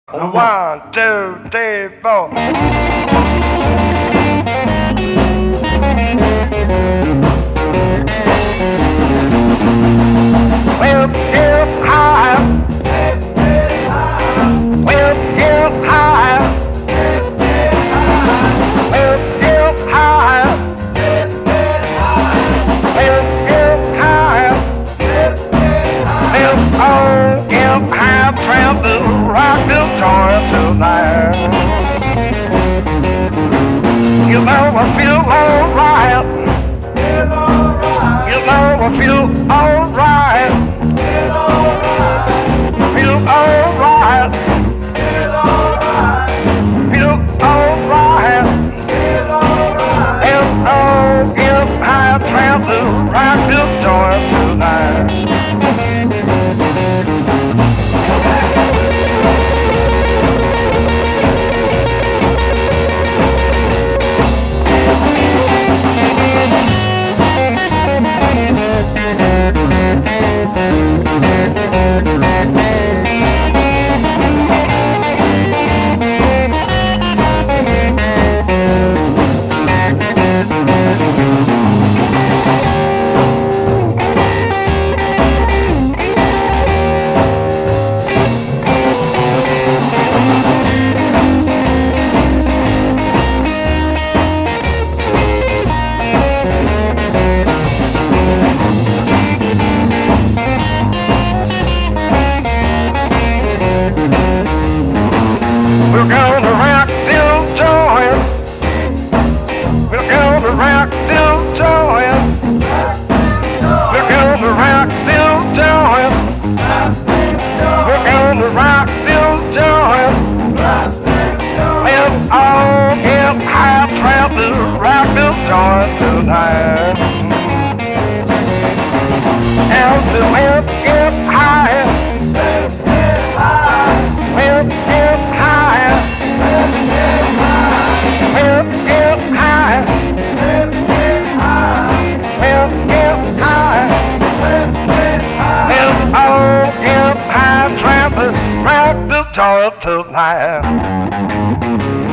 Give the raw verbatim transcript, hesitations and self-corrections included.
One, two, three, four. Well, get high. Well, get high. Well, get high. Well, get high. Well, oh, get high, travel, rock the joint tonight. You know I feel alright. You know I feel alright. Feel alright. Feel alright. And oh, if I travel, rock the joint tonight. We're gonna rock this joint. We're gonna rock this joint. We're gonna rock this joint. We're gonna rock this joint. And all get high, travel, rock this joint tonight. And the wind get high. Wind get high. Well, get high. Well, get high. And oh, get high, travel, rock the joint tonight.